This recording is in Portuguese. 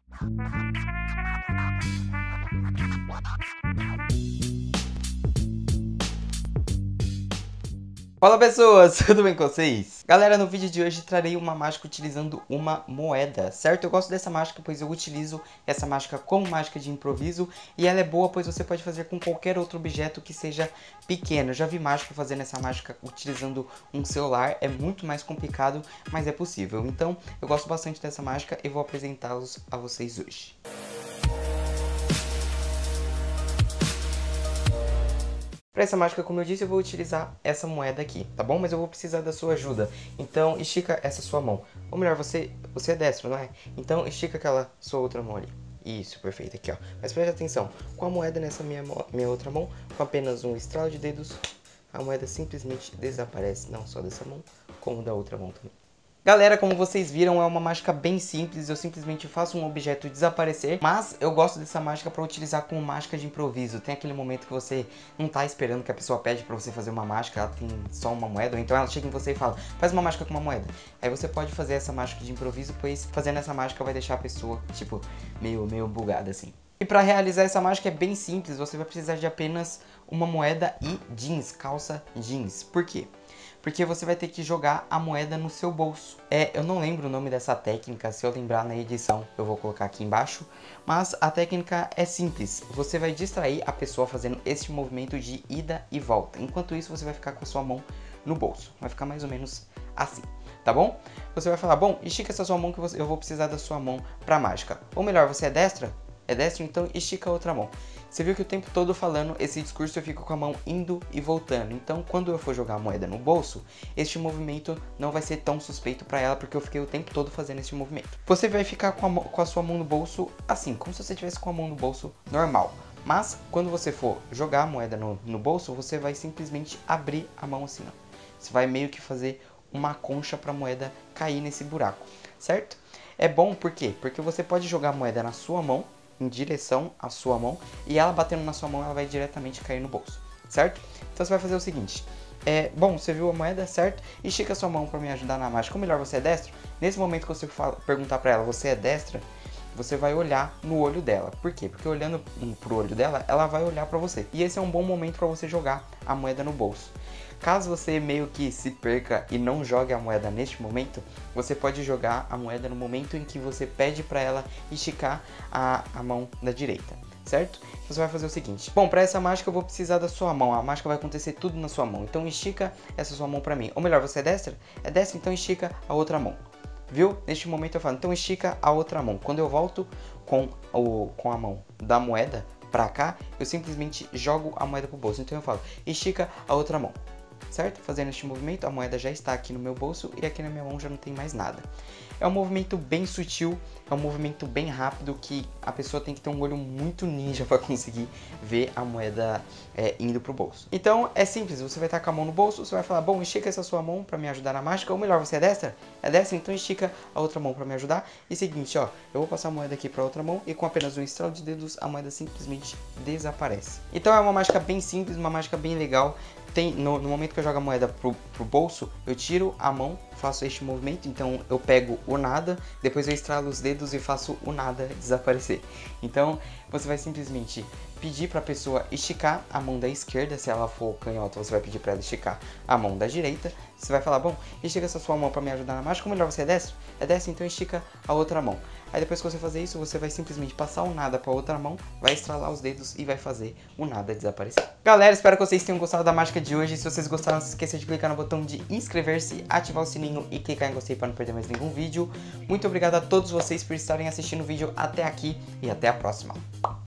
Fala pessoas, tudo bem com vocês? Galera, no vídeo de hoje trarei uma mágica utilizando uma moeda, certo? Eu gosto dessa mágica pois eu utilizo essa mágica como mágica de improviso e ela é boa pois você pode fazer com qualquer outro objeto que seja pequeno. Eu já vi mágico fazendo essa mágica utilizando um celular, é muito mais complicado, mas é possível. Então, eu gosto bastante dessa mágica e vou apresentá-los a vocês hoje. Para essa mágica, como eu disse, eu vou utilizar essa moeda aqui, tá bom? Mas eu vou precisar da sua ajuda. Então, estica essa sua mão. Ou melhor, você é destro, não é? Então, estica aquela sua outra mão ali. Isso, perfeito, aqui ó. Mas preste atenção, com a moeda nessa minha outra mão, com apenas um estralo de dedos, a moeda simplesmente desaparece, não só dessa mão, como da outra mão também. Galera, como vocês viram, é uma mágica bem simples, eu simplesmente faço um objeto desaparecer, mas eu gosto dessa mágica para utilizar como mágica de improviso. Tem aquele momento que você não tá esperando que a pessoa pede para você fazer uma mágica, ela tem só uma moeda, ou então ela chega em você e fala, faz uma mágica com uma moeda. Aí você pode fazer essa mágica de improviso, pois fazendo essa mágica vai deixar a pessoa, tipo, meio bugada assim. E para realizar essa mágica é bem simples, você vai precisar de apenas uma moeda e jeans, calça jeans. Por quê? Porque você vai ter que jogar a moeda no seu bolso. Eu não lembro o nome dessa técnica, se eu lembrar na edição eu vou colocar aqui embaixo. Mas a técnica é simples, você vai distrair a pessoa fazendo este movimento de ida e volta. Enquanto isso você vai ficar com a sua mão no bolso, vai ficar mais ou menos assim, tá bom? Você vai falar, bom, estica essa sua mão que eu vou precisar da sua mão pra mágica. Ou melhor, você é destra? É destro, então estica a outra mão. Você viu que o tempo todo falando esse discurso eu fico com a mão indo e voltando. Então quando eu for jogar a moeda no bolso, este movimento não vai ser tão suspeito para ela, porque eu fiquei o tempo todo fazendo esse movimento. Você vai ficar com a sua mão no bolso assim, como se você estivesse com a mão no bolso normal. Mas quando você for jogar a moeda no bolso, você vai simplesmente abrir a mão assim, ó. Você vai meio que fazer uma concha para a moeda cair nesse buraco, certo? É bom por quê? Porque você pode jogar a moeda na sua mão, em direção à sua mão, e ela batendo na sua mão, ela vai diretamente cair no bolso, certo? Então você vai fazer o seguinte, bom, você viu a moeda, certo? Estica a sua mão para me ajudar na mágica. Ou melhor, você é destro? Nesse momento que você perguntar para ela, você é destra? Você vai olhar no olho dela. Por quê? Porque olhando pro olho dela, ela vai olhar para você. E esse é um bom momento para você jogar a moeda no bolso. Caso você meio que se perca e não jogue a moeda neste momento, você pode jogar a moeda no momento em que você pede para ela esticar a mão da direita, certo? Você vai fazer o seguinte, bom, para essa mágica eu vou precisar da sua mão, a mágica vai acontecer tudo na sua mão, então estica essa sua mão para mim. Ou melhor, você é destra? É destra, então estica a outra mão. Viu? Neste momento eu falo, então estica a outra mão. Quando eu volto com a mão da moeda pra cá, eu simplesmente jogo a moeda pro bolso. Então eu falo, estica a outra mão. Certo? Fazendo este movimento, a moeda já está aqui no meu bolso e aqui na minha mão já não tem mais nada. É um movimento bem sutil, é um movimento bem rápido que a pessoa tem que ter um olho muito ninja para conseguir ver a moeda indo pro bolso. Então é simples, você vai estar com a mão no bolso, você vai falar, bom, estica essa sua mão para me ajudar na mágica, ou melhor, você é destra? É destra? Então estica a outra mão para me ajudar. E seguinte, ó, eu vou passar a moeda aqui para outra mão e com apenas um estralo de dedos a moeda simplesmente desaparece. Então é uma mágica bem simples, uma mágica bem legal. No momento que eu jogo a moeda pro bolso, eu tiro a mão, faço este movimento, então eu pego o nada, depois eu estralo os dedos e faço o nada desaparecer. Então você vai simplesmente pedir para a pessoa esticar a mão da esquerda, se ela for canhota você vai pedir para ela esticar a mão da direita. Você vai falar, bom, estica essa sua mão para me ajudar na mágica, ou melhor, você é destro? É destro, então estica a outra mão. Aí depois que você fazer isso, você vai simplesmente passar o nada para outra mão, vai estralar os dedos e vai fazer o nada desaparecer. Galera, espero que vocês tenham gostado da mágica de hoje. Se vocês gostaram, não se esqueça de clicar no botão de inscrever-se, ativar o sininho e clicar em gostei para não perder mais nenhum vídeo. Muito obrigado a todos vocês por estarem assistindo o vídeo até aqui e até a próxima.